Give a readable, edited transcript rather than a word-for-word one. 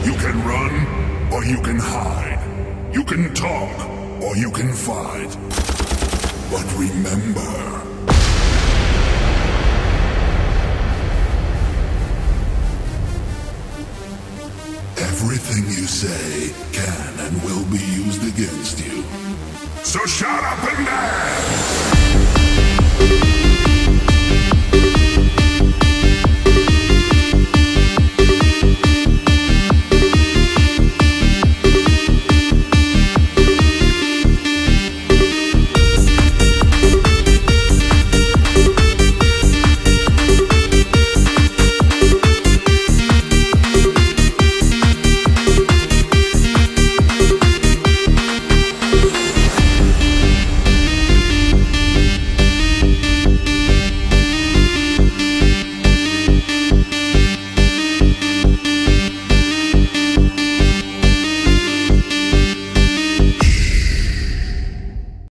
You can run, or you can hide. You can talk, or you can fight. But remember, everything you say can and will be used against you. So shut up and dance!